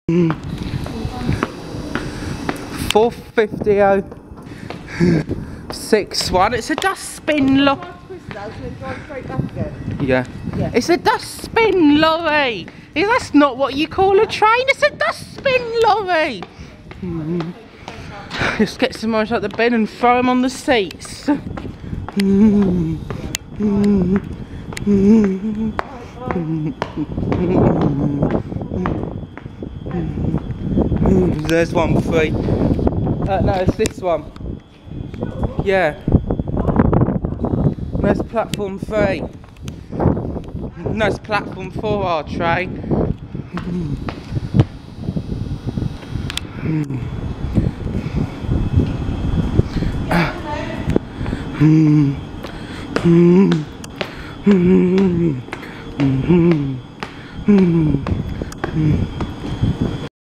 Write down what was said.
450. 61. It's a dustbin lorry. Yeah. It's a dustbin lorry. That's not what you call a train. It's a dustbin lorry. Just get some more out the bin and throw them on the seats. There's one free. No, it's this one. Yeah. There's platform 3. No, it's platform 4, our train.